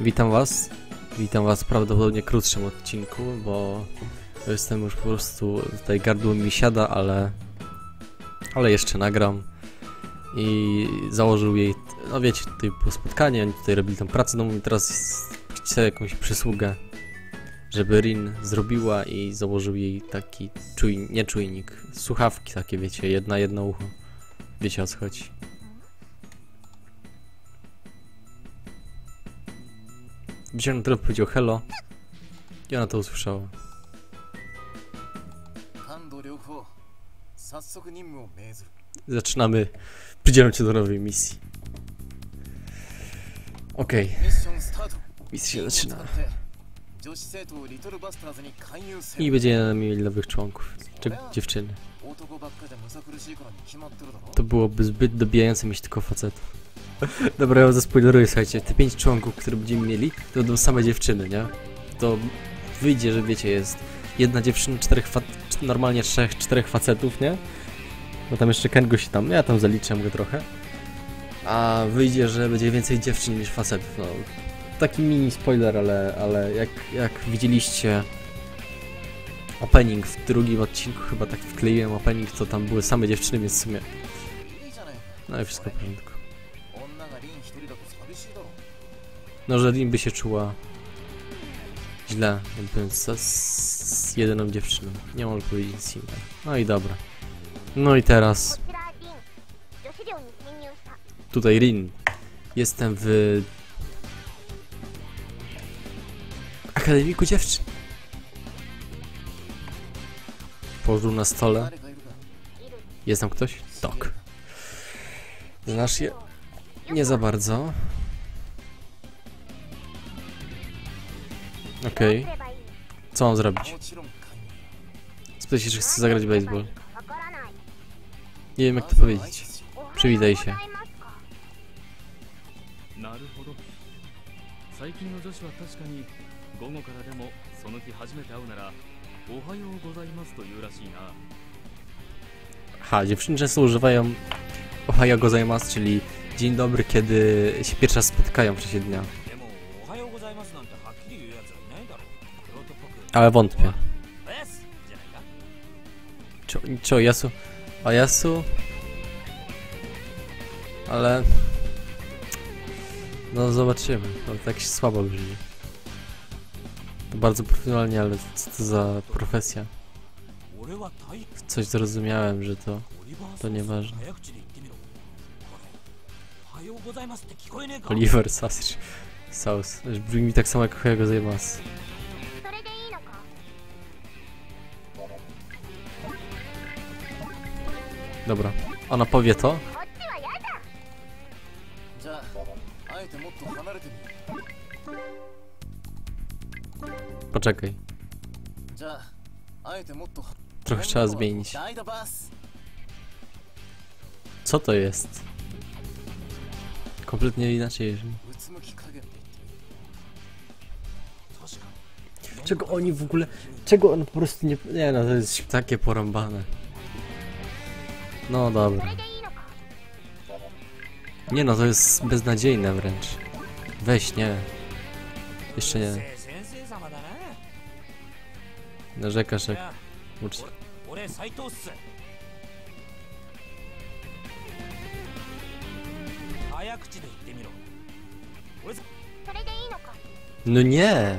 Witam was w prawdopodobnie krótszym odcinku, bo jestem już po prostu, tutaj gardło mi siada, ale jeszcze nagram. I założył jej, no wiecie, tutaj było spotkanie, oni tutaj robili tam pracę domową i teraz chcę jakąś przysługę, żeby Rin zrobiła i założył jej taki nie czujnik, słuchawki takie, wiecie, jedno ucho. Wiecie, o co chodzi. Widziałem, na tyle powiedział hello i ona to usłyszała. Zaczynamy. Przydzielam cię do nowej misji. Okej. Misja się zaczyna. I będziemy mieli nowych członków. Czy dziewczyny. To byłoby zbyt dobijające mieć tylko facetów. Dobra, ja zaspoileruję, słuchajcie. Te 5 członków, które będziemy mieli, to będą same dziewczyny, nie? To wyjdzie, że wiecie, jest jedna dziewczyna, normalnie 3-4 facetów, nie? Bo tam jeszcze Kengo się tam, ja tam zaliczę go trochę. A wyjdzie, że będzie więcej dziewczyn niż facetów, no. Taki mini spoiler, ale jak widzieliście opening w drugim odcinku, chyba tak wkleiłem opening, to tam były same dziewczyny, więc w sumie... No i wszystko w porządku. No, że Rin by się czuła źle, jakby z jedyną dziewczyną. Nie mogę powiedzieć nic innego. No i dobra. No i teraz... Tutaj Rin. Jestem w... Akademiku Dziewczyn. Położył na stole. Jest tam ktoś? Tak. Znasz je? Nie za bardzo. Okej. Co mam zrobić? Spytaj się, czy chcę zagrać baseball. Nie wiem, jak to powiedzieć. Przywitaj się. Ha, dziewczyny często używają ohayo gozaimasu, czyli dzień dobry, kiedy się pierwszy raz spotykają w czasie dnia. Ale wątpię. Co, Yasu? A Yasu? Ale... No zobaczymy, ale tak się słabo brzmi. To bardzo profesjonalnie, ale co to za profesja? Coś zrozumiałem, że to nieważne. Oliver Sausage Sauce. Brzmi mi tak samo jak Ohayo gozaimasu. Dobra, ona powie to. Poczekaj. Trochę trzeba zmienić. Co to jest? Kompletnie inaczej brzmi. Czego oni w ogóle... Czego on po prostu nie... Nie no, to jest takie porąbane. No dobra. Nie no, to jest beznadziejne wręcz. Weź, nie. Jeszcze nie. Narzekasz jak... Uczcie. No nie!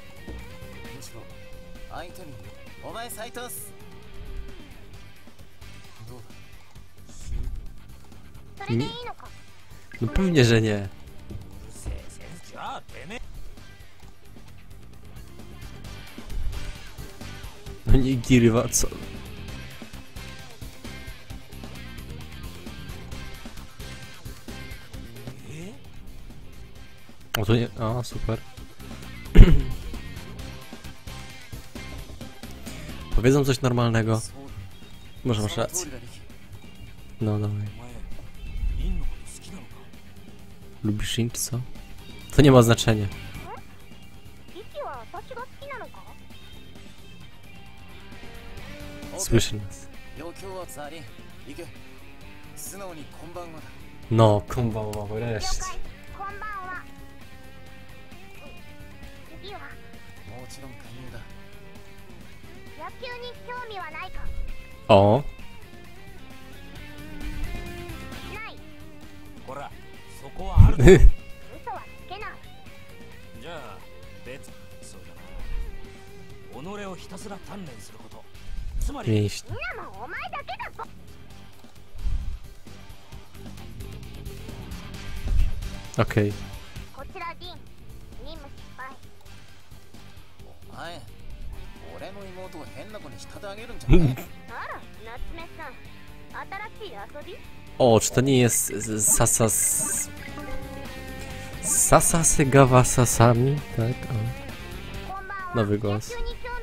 Nie. No pewnie, że nie. No nie girwa, co? O to nie... O, super. Powiedzą coś normalnego. Może masz rację. No dawaj. Lubisz Rin, czy co? To nie ma znaczenia. Słyszy nas. No, konbanwa, wreszcie. O, ほらそこはある嘘はつけないじゃあ別そうだな己をひたすら鍛錬することつまり mięśnie. みんなもお前だけだぞ Okej. こちらディン任務失敗お前俺の妹を変な子に仕立て上げるんじゃねえあら夏目さん新しい遊び O, czy to nie jest Sasasegawa Sasami? Tak, o. Nowy głos.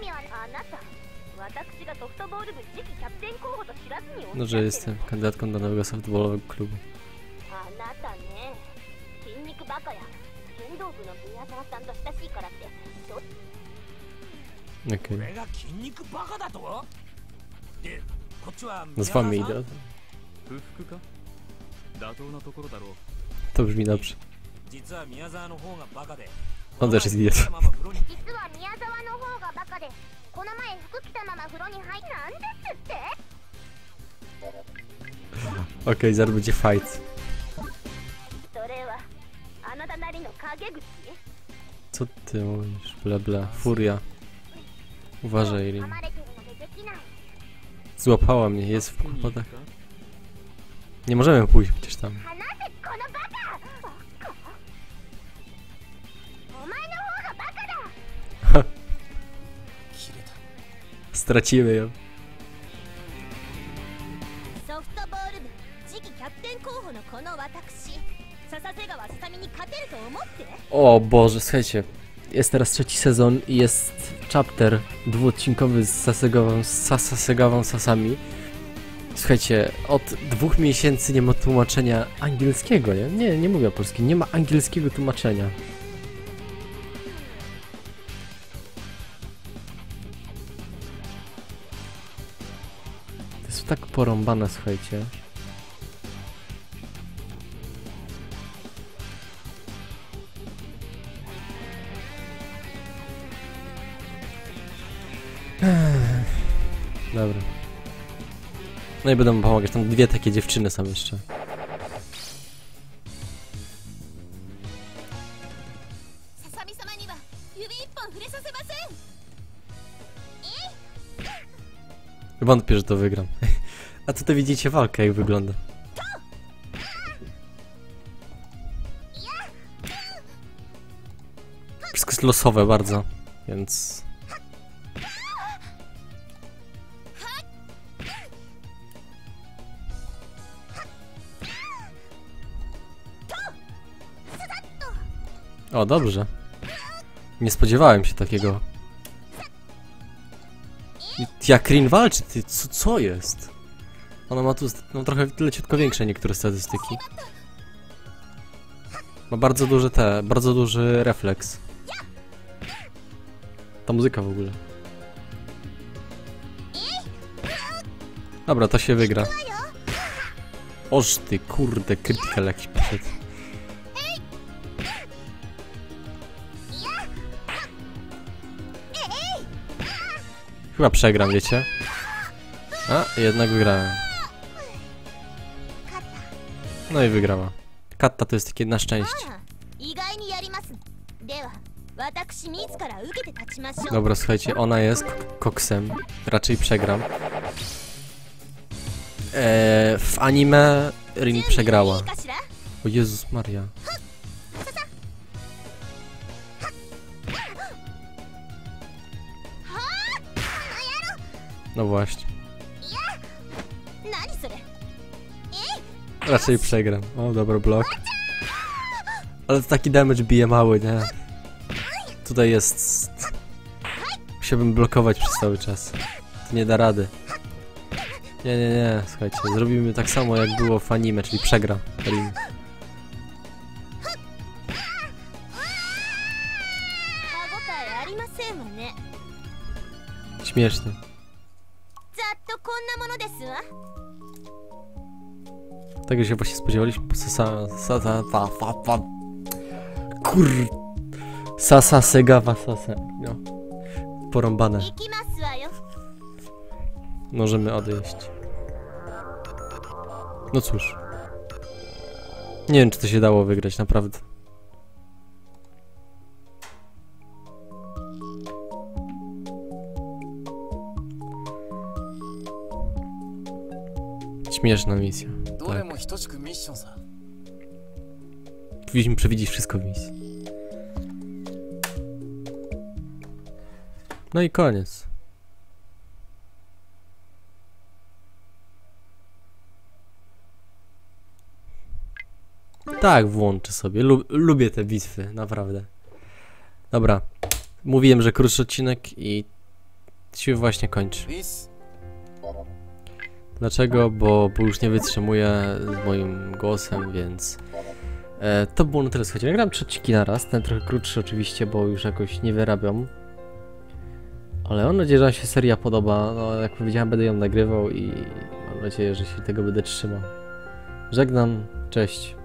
No, że jestem kandydatką do nowego softballowego klubu. Okej. Nazwami idę. To brzmi dobrze. On też jest idiotą. Okej, zaraz będzie fight. Co ty mówisz? Bla bla. Furia. Uważaj, Rin. Złapała mnie, jest w kłopotach. Nie możemy pójść przecież tam. Stracimy ją. O Boże, słuchajcie. Jest teraz trzeci sezon i jest chapter dwuodcinkowy z Sasasegawą Sasami. Słuchajcie, od 2 miesięcy nie ma tłumaczenia angielskiego, nie? Nie mówię polski, nie ma angielskiego tłumaczenia. To jest tak porąbane, słuchajcie. Dobra. No i będę mu pomagać, tam dwie takie dziewczyny są jeszcze. Wątpię, że to wygram. A tutaj widzicie walkę, jak wygląda. Wszystko jest losowe bardzo, więc... O, dobrze. Nie spodziewałem się takiego. Jak Rin walczy, ty, co jest? Ona ma tu no, trochę leciutko większe niektóre statystyki. Ma bardzo duży refleks. Ta muzyka w ogóle. Dobra, to się wygra. Oż ty, kurde, krytykal jakiś poszedł. Chyba przegram, wiecie? A, jednak wygrałem. No i wygrała. Katta to jest takie na szczęście. Dobra, słuchajcie, ona jest koksem. Raczej przegram. W anime Rin przegrała. O Jezus Maria. No właśnie. Raczej przegram. O, dobra, blok. Ale to taki damage bije mały, nie? Tutaj jest... Musiałbym blokować przez cały czas. To nie da rady. Nie, słuchajcie. Zrobimy tak samo, jak było w anime, czyli przegra Rin. Śmiesznie. Tego się właśnie spodziewaliśmy po Sasasegawa Sasa. No. Porąbane. Możemy odejść. No cóż. Nie wiem, czy to się dało wygrać, naprawdę. Śmieszna misja. Tak. Powinniśmy przewidzieć wszystko w misji. No i koniec. Tak, włączę sobie. Lubię te bitwy, naprawdę. Dobra. Mówiłem, że krótszy odcinek i się właśnie kończy. Dlaczego? Bo już nie wytrzymuję z moim głosem, więc to było na tyle. Słuchajcie, nagram 3 odcinki na raz, ten trochę krótszy oczywiście, bo już jakoś nie wyrabiam. Ale mam nadzieję, że wam się seria podoba. No, jak powiedziałem, będę ją nagrywał i mam nadzieję, że się tego będę trzymał. Żegnam, cześć.